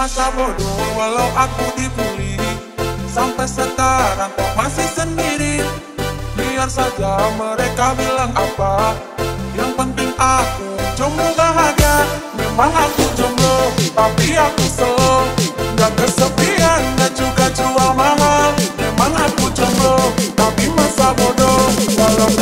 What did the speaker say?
masa bodoh walau aku dibully. Sampai sekarang kok masih sendiri. Biar saja mereka bilang apa, yang penting aku jomblo bahagia. Memang aku jomblo, tapi aku slow. Gak kesepian, gak juga jual mahal. Memang aku jomblo, tapi masa bodoh walau